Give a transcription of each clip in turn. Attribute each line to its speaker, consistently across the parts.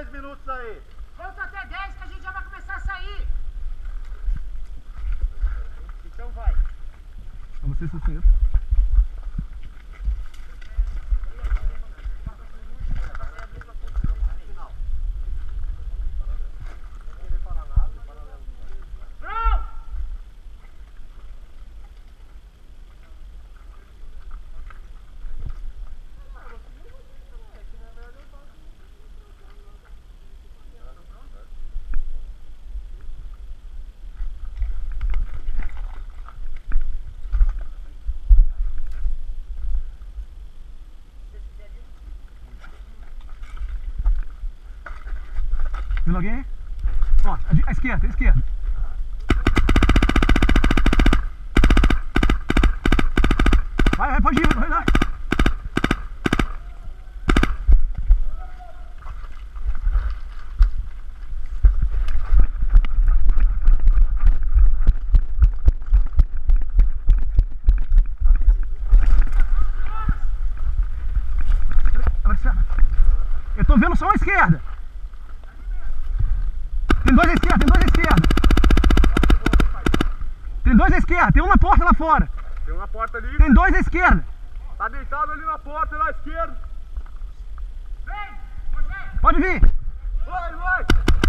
Speaker 1: 10 minutos aí.
Speaker 2: Conta até 10 que a gente já vai começar a sair.
Speaker 1: Então vai.
Speaker 3: Pra você, Sucesso. Vindo alguém? Ó, a esquerda, a esquerda. Vai, pode ir, vai lá. Eu tô vendo só a esquerda. Tem dois à esquerda, tem dois à esquerda. Tem dois à esquerda, tem um na porta lá fora.
Speaker 1: Tem uma porta ali.
Speaker 3: Tem dois à esquerda.
Speaker 1: Tá deitado ali na porta, lá à esquerda.
Speaker 2: Vem, Rogério.
Speaker 3: Pode vir.
Speaker 1: Vai, vai.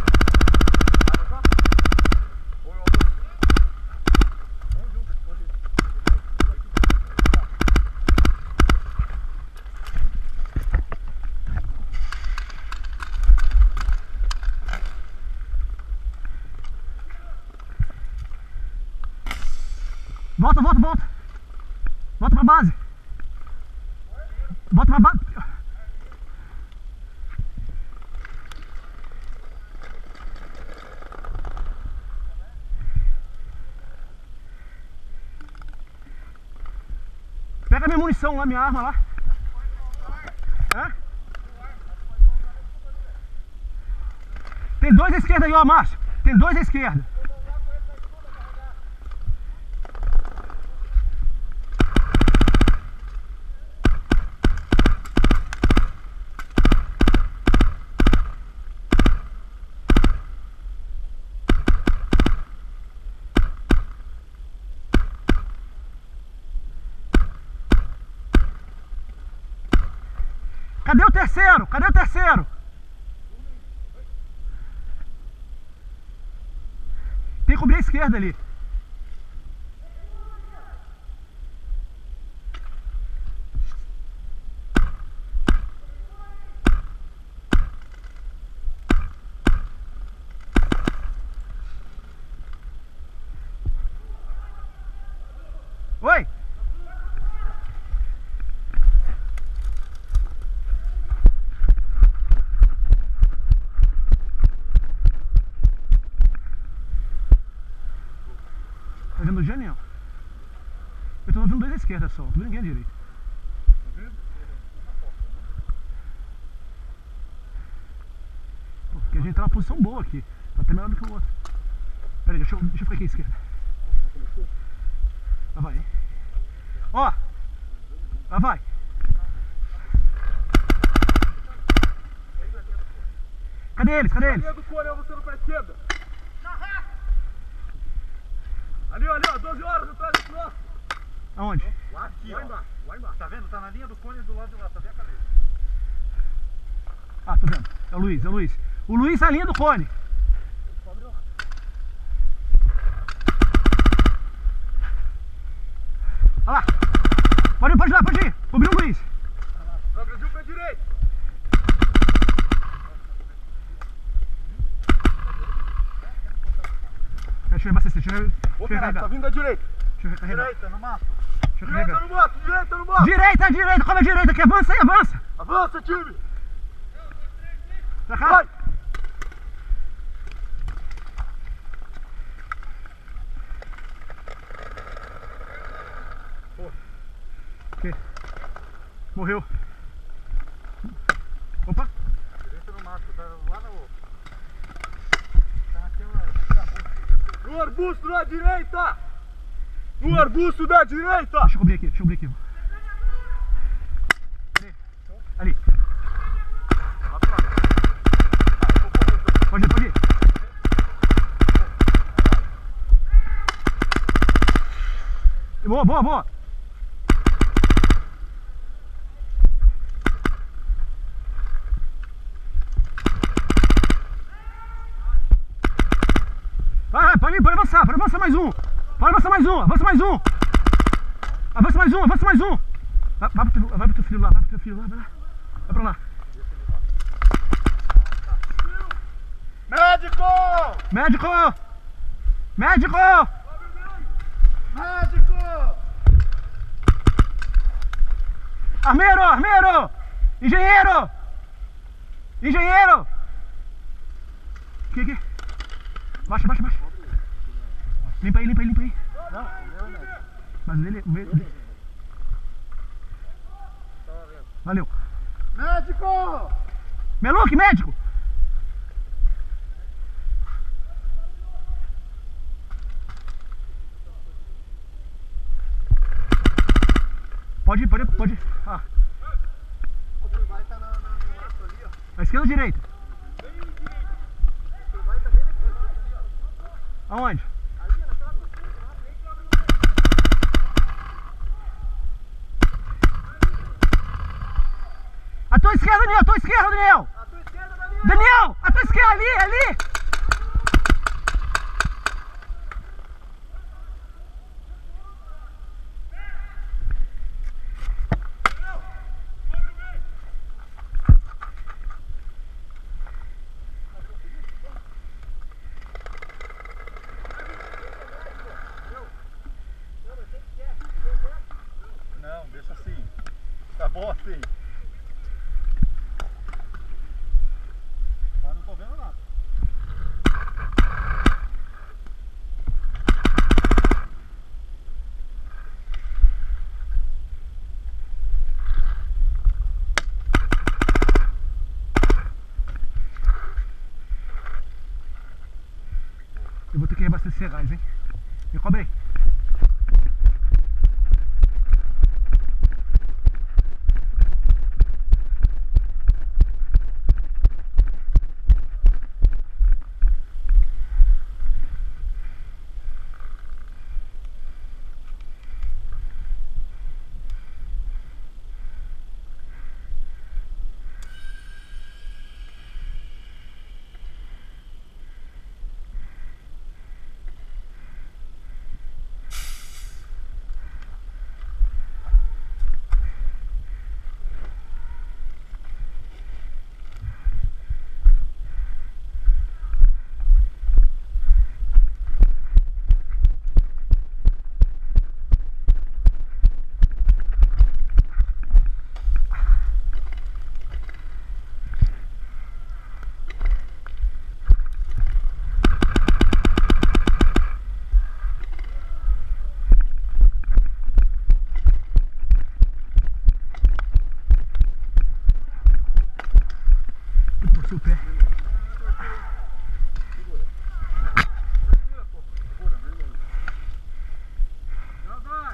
Speaker 3: Volta, volta, volta. Volta pra base. Volta pra base. Pega minha munição lá, minha arma lá. Hã? Tem dois à esquerda aí, ó, Márcio. Tem dois à esquerda. Cadê o terceiro? Cadê o terceiro? Tem que cobrir a esquerda ali. Oi! Tá vendo o Jânio? Eu tô vendo dois à esquerda só, não tô vendo ninguém à direita. Pô, porque a gente tá numa posição boa aqui. Tá até melhor do que o outro. Pera aí, deixa eu ficar aqui à esquerda. Lá vai. Ó! Lá vai. Cadê eles? Cadê eles?
Speaker 1: Ali do cone, você não pra esquerda. Ali, ó, 12 horas atrás do nosso.
Speaker 3: Aonde?
Speaker 1: Lá aqui, lá embaixo, lá embaixo. Tá vendo? Tá na linha do cone do lado de lá, tá vendo a cabeça?
Speaker 3: Ah, tô vendo. É o Luiz, é o Luiz. O Luiz tá na linha do cone. Olha lá. Pode ir lá, pode ir. Cobriu o Luiz.
Speaker 1: Progrediu pra direita.
Speaker 3: Deixa eu abastecer, deixa eu
Speaker 1: Ô, caralho, tá vindo da direita.
Speaker 3: Deixa eu recarregar.
Speaker 1: Direita, no mato.
Speaker 3: Deixa eu
Speaker 1: Direita
Speaker 3: carregar.
Speaker 1: no mato, direita no mato.
Speaker 3: Direita, direita, come a direita aqui, avança aí, avança.
Speaker 1: Avança, time.
Speaker 3: Pra cá.
Speaker 1: Vai.
Speaker 3: Aqui. Morreu. Opa.
Speaker 1: Direita no mato, tá lá no... Tá naquela... No arbusto da direita. No arbusto da direita.
Speaker 3: Deixa eu cobrir aqui, deixa eu cobrir aqui. Ali. Pode ir, pode ir. Boa, boa, boa. Vai, pode ir, pode avançar mais um. Pode avançar mais um, avança mais um. Avança mais um, avança mais um. Vai pro teu filho lá, vai pro teu filho lá, vai lá. Vai pra lá.
Speaker 1: Médico!
Speaker 3: Médico! Médico!
Speaker 1: Médico!
Speaker 3: Armeiro, armeiro! Engenheiro! Engenheiro! Aqui. Baixa. Limpa aí.
Speaker 1: Não, o meu é médico.
Speaker 3: Mas o dele. Valeu.
Speaker 1: Médico!
Speaker 3: Meluque, médico! Pode ir. Ah.
Speaker 1: O vai estar no mato ali, ó.
Speaker 3: À esquerda ou direita?
Speaker 1: O vai estar bem aqui.
Speaker 3: Aonde?
Speaker 1: Ali, naquela cozinha.
Speaker 3: À tua esquerda, Daniel! À tua esquerda, Daniel!
Speaker 1: A tua esquerda, Daniel!
Speaker 3: Daniel! À tua esquerda, ali!
Speaker 1: Não, deixa assim. Tá bom assim. Mas não tô vendo nada.
Speaker 3: Eu vou ter que reabastecer gás, hein? Me cobre aí. O pé.
Speaker 1: Já vai!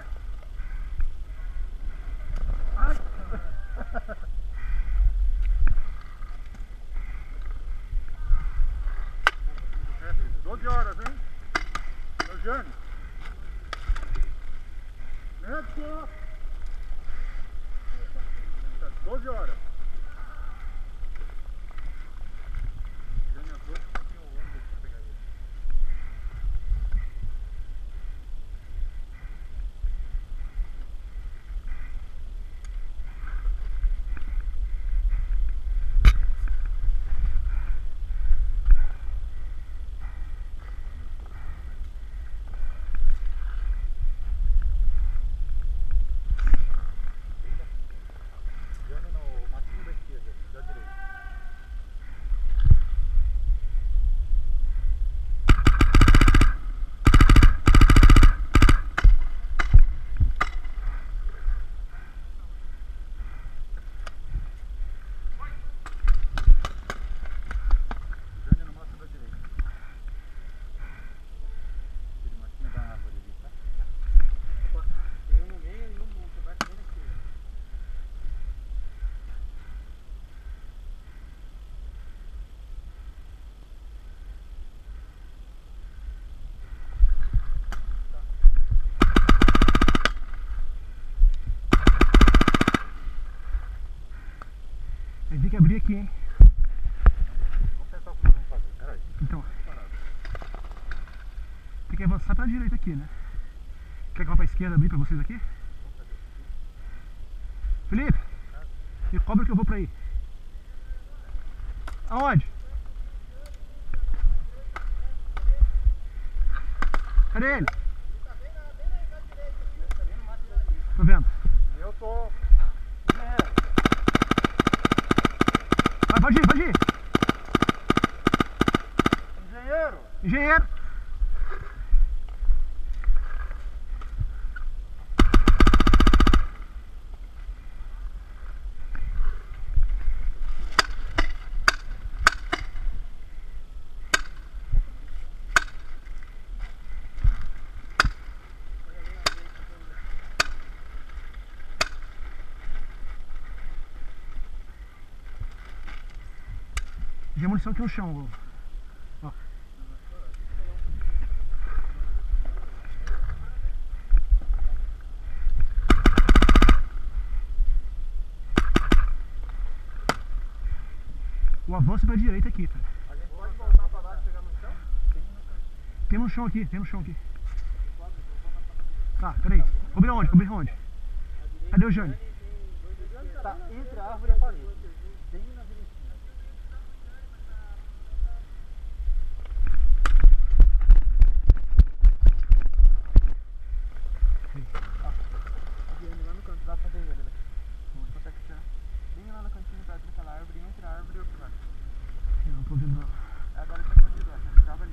Speaker 1: 12 horas, hein? Eugênio. Médico! 12 horas.
Speaker 3: tem que abrir aqui, hein?
Speaker 1: Vamos pensar o que nós vamos fazer. Peraí.
Speaker 3: Então. Tem que avançar pra direita aqui, né? Quer que eu vá pra esquerda abrir pra vocês aqui? Felipe, me cobra que eu vou pra aí. Aonde? Cadê ele? Tô vendo.
Speaker 1: Eu tô...
Speaker 3: Vai, pode ir, pode ir.
Speaker 1: Engenheiro!
Speaker 3: Engenheiro. Tem munição aqui no chão, ó. O avanço pra direita aqui, cara.
Speaker 1: A gente pode voltar pra baixo e pegar no chão?
Speaker 3: Tem no chão aqui, tem no chão aqui. Tá, peraí. Cobriu onde? Cobriu onde? Cadê o Jânio?
Speaker 1: Tá entre a árvore e a parede. Bem na direitinha. Lá no canto, dá pra ver ele, né? Você consegue tirar bem lá no cantinho perto daquela árvore, entre a árvore e o lugar.
Speaker 3: Não tô vendo não.
Speaker 1: Agora ele tá escondido, ó. Ele tava ali.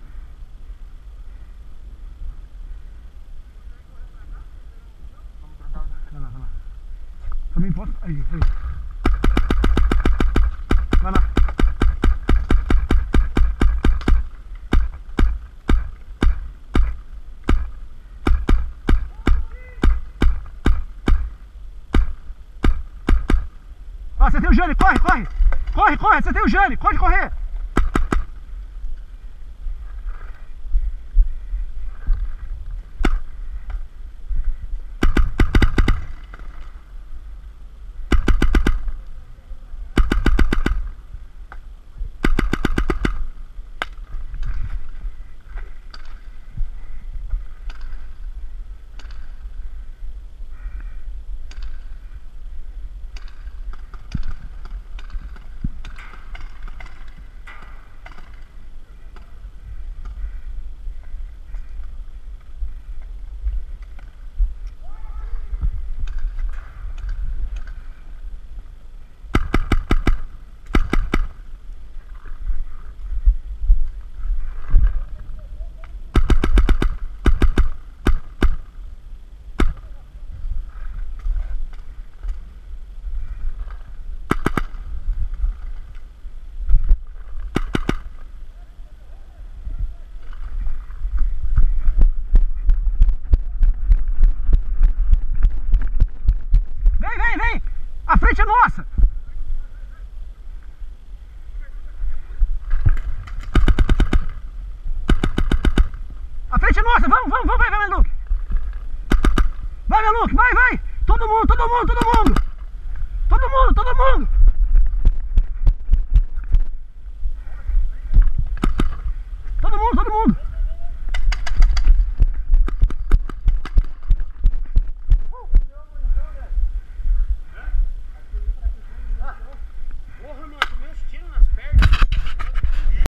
Speaker 1: Vamos trocar o...
Speaker 3: Vai lá, vai lá. Também posso. Aí, aí. Vai lá. Ó, acertei o Jânio, corre, corre! Corre, corre, acertei o Jânio, pode correr! Vem, vem! A frente é nossa! A frente é nossa! Vamos, vamos, vamos, vai, Meluque! Vai, Meluque, vai, vai! Todo mundo, todo mundo, todo mundo! Todo mundo, todo mundo!